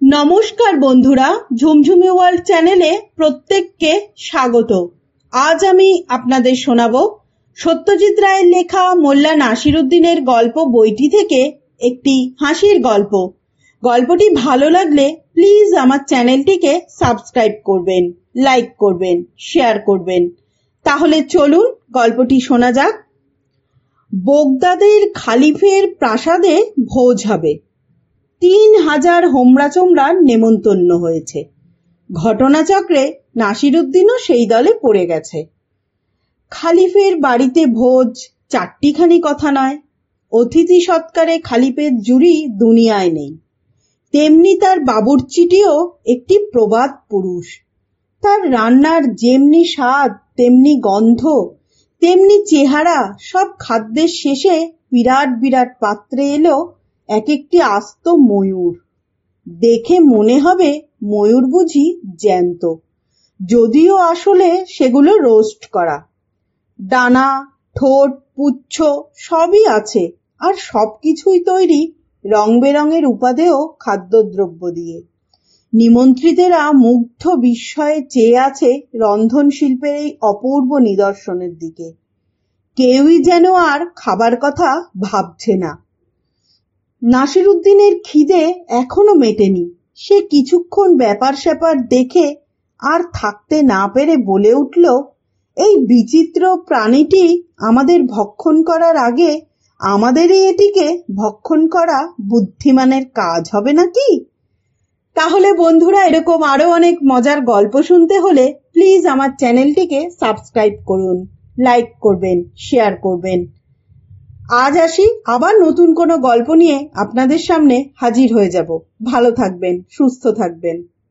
নমস্কার বন্ধুরা, ঝুমঝুমি ওয়ার্ল্ড চ্যানেলে প্রত্যেককে স্বাগত। আজ আমি আপনাদের শোনাবো সত্যজিৎ রায়ের লেখা মোল্লা নাসিরুদ্দিনের গল্প বইটি থেকে একটি হাসির গল্প। গল্পটি ভালো লাগলে প্লিজ আমার চ্যানেলটিকে সাবস্ক্রাইব করবেন, লাইক করবেন, শেয়ার করবেন। তাহলে চলুন গল্পটি শোনা যাক। বোগদাদের খালিফের প্রাসাদে ভোজ হবে। ৩,০০০ হোমরা চোমরার নেমন্তন্ন হয়েছে। ঘটনাচক্রে নাসিরুদ্দিনও সেই দলে পড়ে গেছে। খালিফের বাড়িতে ভোজ চারটিখানি কথা নয়। অতিথি সৎকারে খালিফের জুড়ি দুনিয়ায় নেই। তেমনি তার বাবুর্চিটিও একটি প্রবাদ পুরুষ। তার রান্নার যেমনি স্বাদ, তেমনি গন্ধ, তেমনি চেহারা, সব খাদ্যের শেষে বিরাট বিরাট পাত্রে এলো এক একটি আস্ত ময়ূর। দেখে মনে হবে ময়ূর বুঝি জ্যান্ত, যদিও আসলে সেগুলো রোস্ট করা। ডানা, ঠোঁট, পুচ্ছ সবই আছে, আর সবকিছুই তৈরি রং বেরঙের উপাদেয় খাদ্যদ্রব্য দিয়ে। নিমন্ত্রিতেরা মুগ্ধ বিস্ময়ে চেয়ে আছে রন্ধন শিল্পের এই অপূর্ব নিদর্শনের দিকে। কেউই যেন আর খাবার কথা ভাবছে না। নাসিরুদ্দিনের খিদে এখনো মেটেনি। সে কিছুক্ষণ ব্যাপার স্যাপার দেখে আর থাকতে না পেরে বলে উঠল, এই বিচিত্র প্রাণীটি আমাদের ভক্ষণ করার আগে আমাদেরই এটিকে ভক্ষণ করা বুদ্ধিমানের কাজ হবে নাকি? তাহলে বন্ধুরা, এরকম আরো অনেক মজার গল্প শুনতে হলে প্লিজ আমার চ্যানেলটিকে সাবস্ক্রাইব করুন, লাইক করবেন, শেয়ার করবেন। আজ আসি, আবার নতুন কোনো গল্প নিয়ে আপনাদের সামনে হাজির হয়ে যাব। ভালো থাকবেন, সুস্থ থাকবেন।